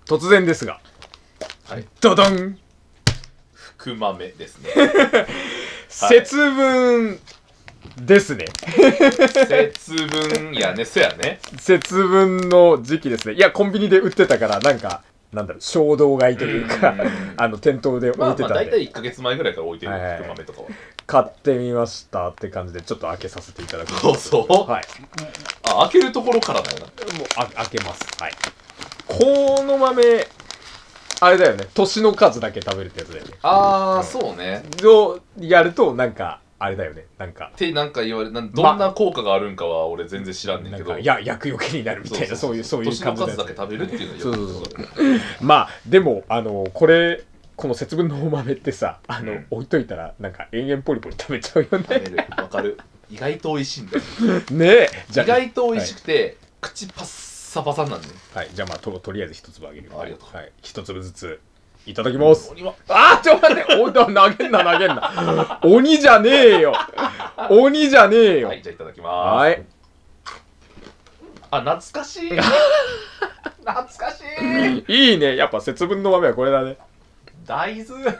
突然ですが、 はい、 ドドン。 福豆ですね。 節分ですね。 節分やね、そやね。 節分の時期ですね。いや、コンビニで売ってたから、なんか、なんだろう、衝動買いというか、店頭で置いてたんで。 まあ、大体1ヶ月前ぐらいから置いてる、福豆とかは。 買ってみましたって感じで、ちょっと開けさせていただく。 そうはい。 あ、開けるところからだよな。 もう、開けます。はい。この豆、あれだよね、年の数だけ食べるってやつだよね。 ああ、そうね。 をやると、なんか、あれだよね、なんか。 ってなんか言われ、どんな効果があるんかは俺全然知らんねんけど。 いや、厄除けになるみたいな、そういう感じ年の数だけ食べるっていうのはよく。 まあ、でも、この節分のお豆ってさ、置いといたら、なんか延々ポリポリ食べちゃうよね。 食べる。わかる。意外と美味しいんだよ。 ねえ。 意外と美味しくて、口パッサパサなんで。 はい、じゃあまあ、とりあえず一粒あげるよ。 ありがとう。 はい、一粒ずつ。いただきます。あー、ちょっと待って、投げんな。鬼じゃねえよ。鬼じゃねえよ。 はい、じゃあいただきます。 はい。 あ、懐かしい。懐かしい。 いいね。やっぱ節分の豆はこれだね。 大豆。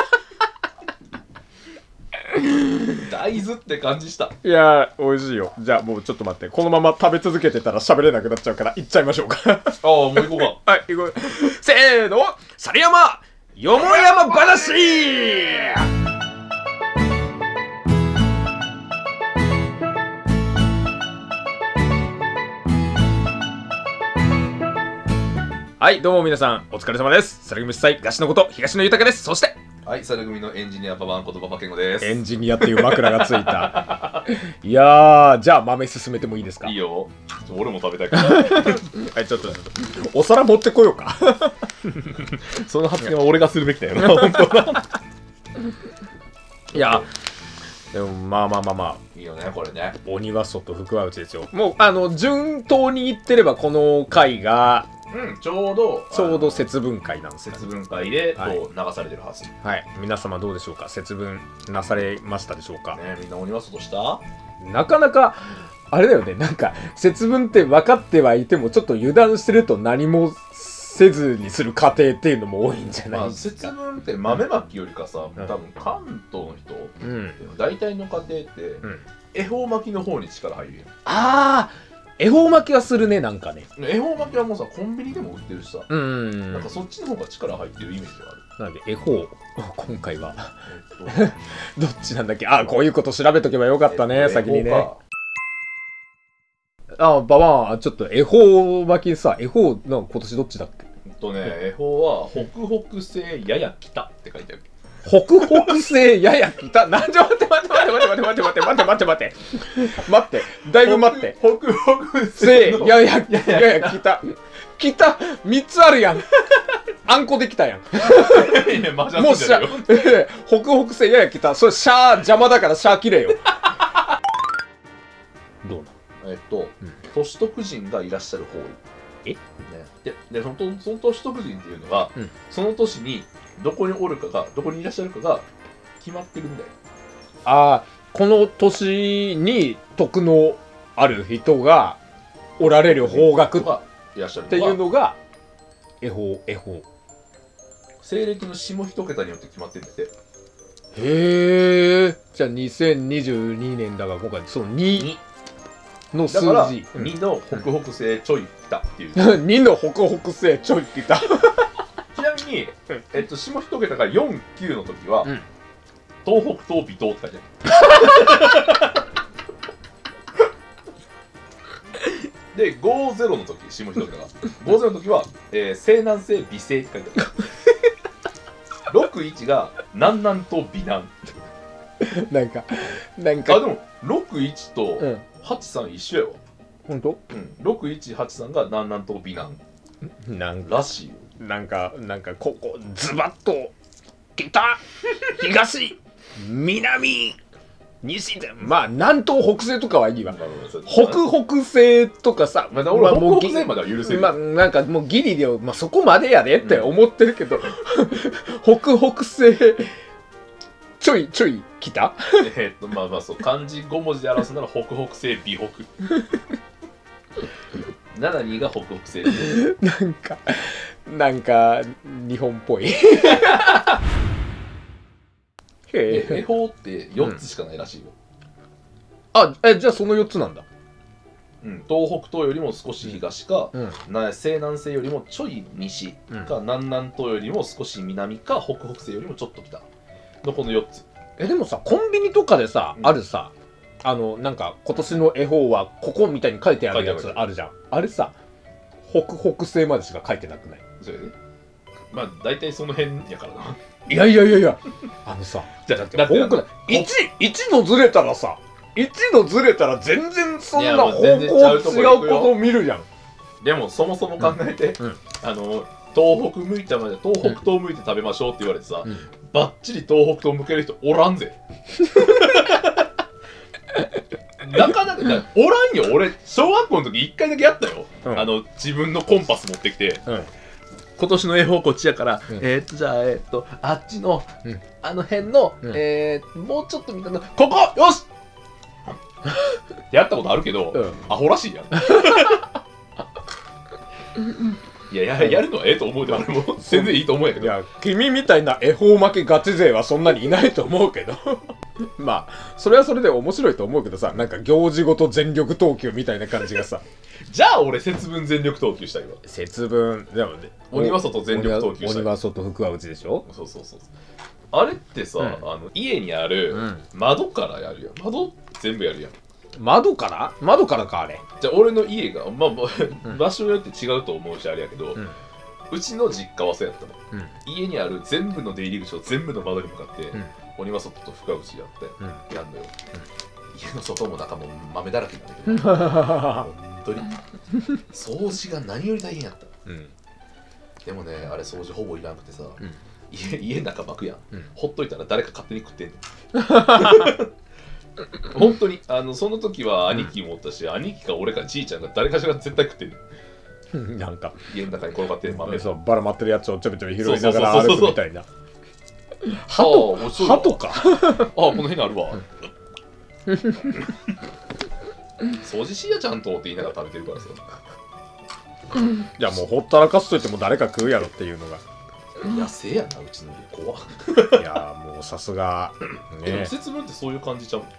大豆って感じした。 いやー、美味しいよ。じゃあもうちょっと待って。このまま食べ続けてたら喋れなくなっちゃうから、いっちゃいましょうか。 ああ、もう行こうか。 はい、行こう。せーの、猿山よもやま話。はい、どうも皆さん、お疲れ様です。猿組主催、東野こと東野豊です。そして、 はい、猿組のエンジニアババンことババケンゴです。 エンジニアっていう枕がついた。いやー、じゃあ豆進めてもいいですか？ いいよ。俺も食べたいから。 はい、ちょっとお皿持ってこようか。 その発言は俺がするべきだよな。本当だ。 いや、でもまあいいよね、これね。 鬼は外、福は内ですよ。もう順当に言ってればこの回が、 ちょうど節分会なんですよ。 節分会でこう流されてるはず。 はい、皆様どうでしょうか？節分なされましたでしょうか？ ね、みんな鬼は外した？ なかなかあれだよね。なんか節分って分かってはいてもちょっと油断してると何もせずにする家庭っていうのも多いんじゃないですか。 節分って豆まきよりかさ、多分関東の人、大体の家庭って恵方巻きの方に力入るよ。 ああ、恵方巻きはするね、なんかね。 恵方巻きはもうさ、コンビニでも売ってるしさ、 なんかそっちの方が力入ってるイメージがある。 なので恵方、今回はどっちなんだっけ？あ、こういうこと調べとけばよかったね、先にね。あ、ババン、ちょっと恵方巻きさ、恵方の今年どっちだっけ？ 恵方は北北西やや北って書いてある。 北北西やや北。なんじゃ、待って、だいぶ待って。 北北西やや北。北3つあるやん。あんこできたやん。もうしゃ、北北西やや北。それシャー邪魔だからシャーきれいよ。どうなの？歳徳神がいらっしゃる方位。で、その歳徳神っていうのが、その年にどこにいらっしゃるかが決まってるんだよ。 ああ、この年に徳のある人がおられる方角がいらっしゃるっていうのが恵方。 西暦の下一桁によって決まってるんだって。 へえ。じゃあ2022年だが今回その2の数字。 だから2の北北西ちょい北っていう。 2の北北西ちょい北。 ちなみに、下一桁が4、9の時は、東北東微東って書いてある。で、50の時、下一桁が。50の時は、西南西美西って書いてある。61が南南東美南。 なんか。 あ、でも、61と83一緒やわ。 ほんと ？6183が南南東美南。らしいよ。 なんかここズバッと北東南西で、まあ南東北西とかはいいわ。北北西とかさ、 俺北北西までは許せる。 まあなんかもうギリで、まあそこまでやでって思ってるけど、北北西ちょい北？ まあそう、漢字5文字で表すなら北北西美北。72が北北西。 なんかなんか日本っぽい。へ恵方って4つしかないらしいよ。 あ、じゃあその4つなんだ。 うん、東北東よりも少し東か、 うん西南西よりもちょい西か、南南東よりも少し南か、北北西よりもちょっと北のこの4つ。 でもさ、コンビニとかでさ、 うんあるさ、なんか今年の絵本はここみたいに書いてあるやつあるじゃん。あれさ、北北西までしか書いてなくない？ それでまあ大体その辺やからな。 いやいやいやいや、さ、 じゃあだって多くない？1のずれたらさ、1のずれたら全然そんな方向違うことを見るじゃん。 でもそもそも考えて、 うん東北向いたまで東北東向いて食べましょうって言われてさ、 うん、 バッチリ東北東向ける人おらんぜ。なかなかおらんよ。俺小学校の時1回だけやったよ、 うん、 自分のコンパス持ってきて、 うん、 今年の絵本こっちやから、 うん、 じゃああっちの、 うん、 あの辺の、 うん、 もうちょっとみたいなここよしやったことあるけど、 うん、 アホらしいやん。いや、やるのはええと思うで、俺も全然いいと思うんやけど。 いや、君みたいな恵方巻きガチ勢はそんなにいないと思うけど。まあそれはそれで面白いと思うけどさ、なんか行事ごと全力投球みたいな感じがさ。 じゃあ俺節分全力投球したいわ。 節分でもね、 鬼は外全力投球したい。 鬼は外福は内でしょ。 そうあれってさ、家にある窓からやるやん。窓全部やるやん。 窓からかあれ。 じゃあ俺の家が場所によって違うと思うしあれやけど、うちの実家はそうやったの。家にある全部の出入り口を全部の窓に向かって鬼は外と深内やってやんのよ。家の外も中も豆だらけなんだけど、本当に掃除が何より大変やった。でもね、あれ掃除ほぼいらなくてさ、家の中巻くやん。ほっといたら誰か勝手に食ってんの。本当にその時は兄貴もおったし、兄貴か俺かじいちゃんが誰かしら絶対食ってんの。 なんか家の中に転がってる豆。 そう、ばらまってるやつをちょびちょび拾いながら歩くみたいな。鳩か。 この辺にあるわ。掃除しやちゃんとって言いながら食べてるからさ。 いやもうほったらかすといっても誰か食うやろっていうのが。 野生やな、うちの家怖。 いやもうさすがね。節分ってそういう感じちゃう？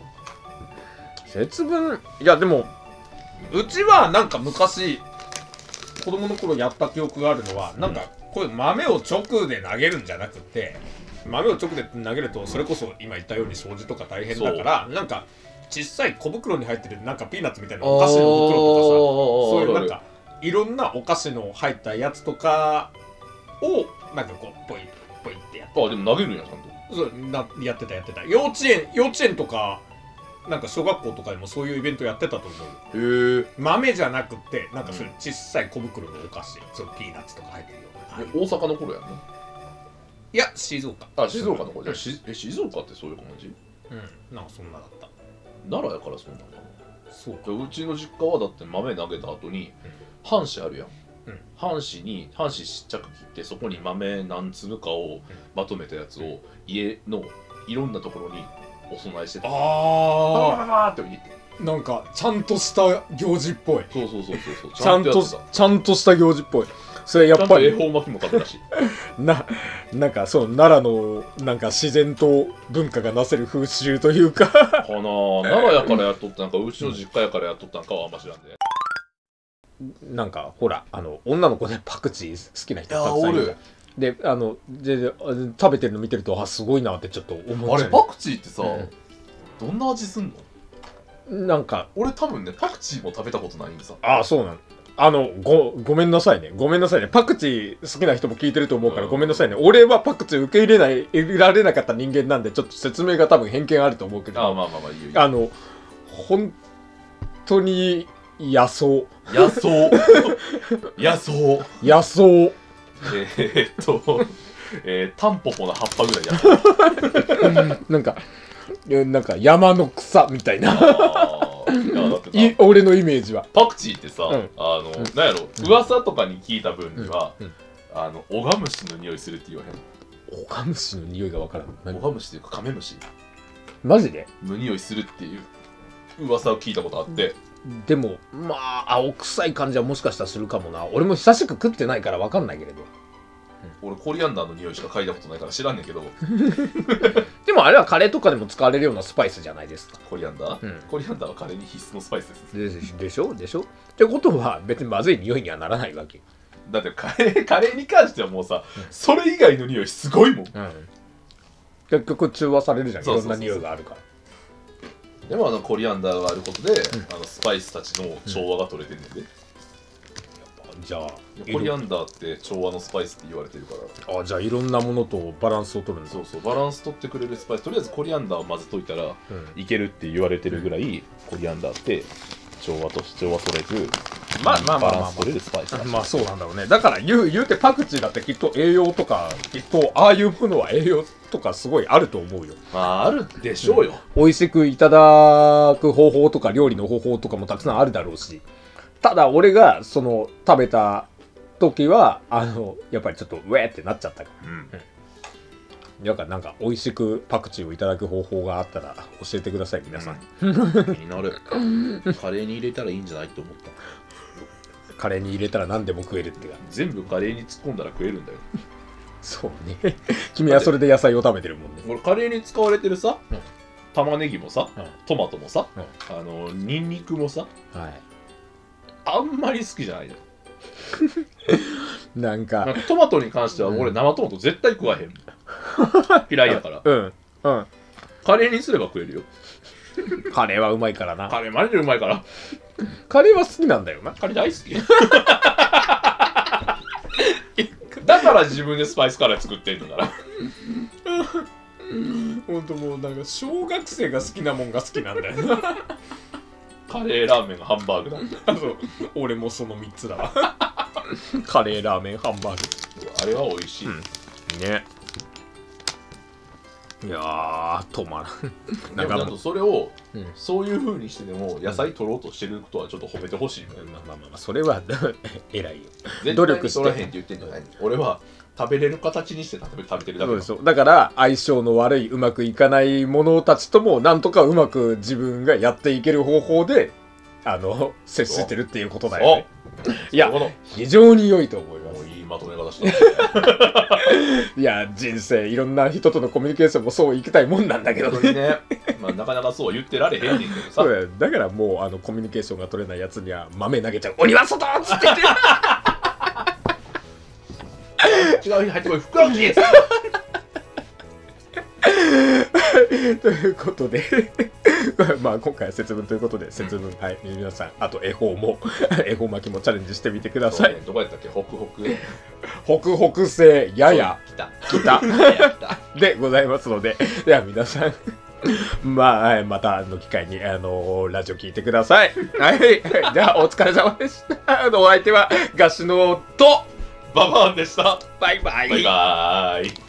節分、いやでもうちはなんか昔子供の頃やった記憶があるのは、なんかこういう豆を直で投げるんじゃなくて、豆を直で投げるとそれこそ今言ったように掃除とか大変だから、なんか小さい小袋に入ってるなんかピーナッツみたいなお菓子の袋とかさ、そういうなんかいろんなお菓子の入ったやつとかをなんかこうポイポイってやって。 でも投げるんやちゃんと。 そうやってた。幼稚園とかなんか小学校とかでもそういうイベントやってたと思う。豆じゃなくてなんかそういう小さい小袋のお菓子、そうピーナッツとか入ってるような。 大阪の頃やんね。 いや静岡。 静岡の頃じゃ静岡ってそういう感じ？ なんかそんなだった。 奈良やからそうなんだな。 そうか。 うちの実家はだって豆投げた後に半紙あるやん。半紙ちっちゃく切ってそこに豆何粒かをまとめたやつを家のいろんなところにお供えしてた。ってなんかちゃんとした行事っぽい。 そうちゃんとした行事っぽい。それやっぱり恵方巻きも食べたし。 なんかそう奈良のなんか自然と文化がなせる風習というかかな。奈良やからやっとったんかうちの実家やからやっとったんかはあんま知らんで。 なんかほら女の子でパクチー好きな人たくさんいる。で食べてるの見てるとすごいなってちょっと思っちゃう。 あれパクチーってさ、どんな味すんの？なんか俺多分ねパクチーも食べたことないんさ。 そうなの。ごめんなさいね。パクチー好きな人も聞いてると思うからごめんなさいね。俺はパクチー受け入れられなかった人間なんでちょっと説明が多分偏見あると思うけど、 いいよ。 本当に野草タンポポの葉っぱぐらいやなんか山の草みたいな俺のイメージは。 パクチーってさ、なんやろ、噂とかに聞いた分にはオガムシの匂いするって言わへん。 オガムシの匂いがわからん。 オガムシっていうかカメムシマジでの匂いするっていう噂を聞いたことあって、 でもまあ青臭い感じはもしかしたらするかもな。俺も久しく食ってないから分かんないけれど。 俺コリアンダーの匂いしか嗅いだことないから知らんねんけどでもあれはカレーとかでも使われるようなスパイスじゃないですか。 コリアンダー、コリアンダーはカレーに必須のスパイスですでしょってことは別にまずい匂いにはならないわけ。 だってカレーに関してはもうさ、それ以外の匂いすごいもん、 結局中和されるじゃん、いろんな匂いがあるから。 でもコリアンダーがあることで、スパイスたちの調和が取れてんねんで、 じゃあコリアンダーって調和のスパイスって言われてるから。 じゃあいろんなものとバランスを取るんだ。 そうそう、バランス取ってくれるスパイス。とりあえずコリアンダーを混ぜといたら、いけるって言われてるぐらい、コリアンダーって調和取れず、バランス取れるスパイスだし。 まあそうなんだろうね。だから言うてパクチーだってきっと栄養とか、きっとああいうものは栄養とかすごいあると思うよ。 まああるでしょうよ。 美味しくいただく方法とか料理の方法とかもたくさんあるだろうし。ただ俺がその食べた時はやっぱりちょっとウェーってなっちゃったから。だからなんか美味しくパクチーをいただく方法があったら教えてください皆さん。 気になる。カレーに入れたらいいんじゃないと思った。 カレーに入れたら何でも食えるってか。 全部カレーに突っ込んだら食えるんだよ。 そうね。君はそれで野菜を食べてるもんね。 俺カレーに使われてるさ、玉ねぎもさ、トマトもさ、ニンニクもさ、あんまり好きじゃないよ。 なんかトマトに関しては俺生トマト絶対食わへん。嫌いやから。カレーにすれば食えるよ。 カレーはうまいからな。 カレーマジでうまいから。 カレーは好きなんだよな。 カレー大好き。だから自分でスパイスカレー作ってんのから。 ほんともうなんか小学生が好きなもんが好きなんだよな。 カレーラーメンハンバーグだ。 そう、俺もその3つだわ。カレーラーメンハンバーグ。 あれは美味しい。 ね。いやー止まらん。 でもなんかそれを、そういう風にしてでも野菜取ろうとしてることはちょっと褒めてほしいよね。 まあそれは偉いよ。 努力して取らへんって言ってんじゃない。俺は食べれる形にして食べてるだけ。 そうだから相性の悪いうまくいかないものたちともなんとかうまく自分がやっていける方法で接してるっていうことだよね。いや非常に良いと思います。 いいまとめ方して。 いや人生いろんな人とのコミュニケーションもそういきたいもんなんだけどね。 まあなかなかそう言ってられへんねんけどさ。 だからもうコミュニケーションが取れないやつには豆投げちゃう。鬼は外っつって違う日入ってこい、福味です。 ということでまあ今回は節分ということで節分、はい皆さんあと恵方巻きもチャレンジしてみてください。 どこやったっけ、 北北西やや北でございますので、では皆さんまたの機会にラジオ聞いてください。はい、じゃあお疲れ様でした。お相手はガシノとババアンでした。 バイバイ。 バイバイ。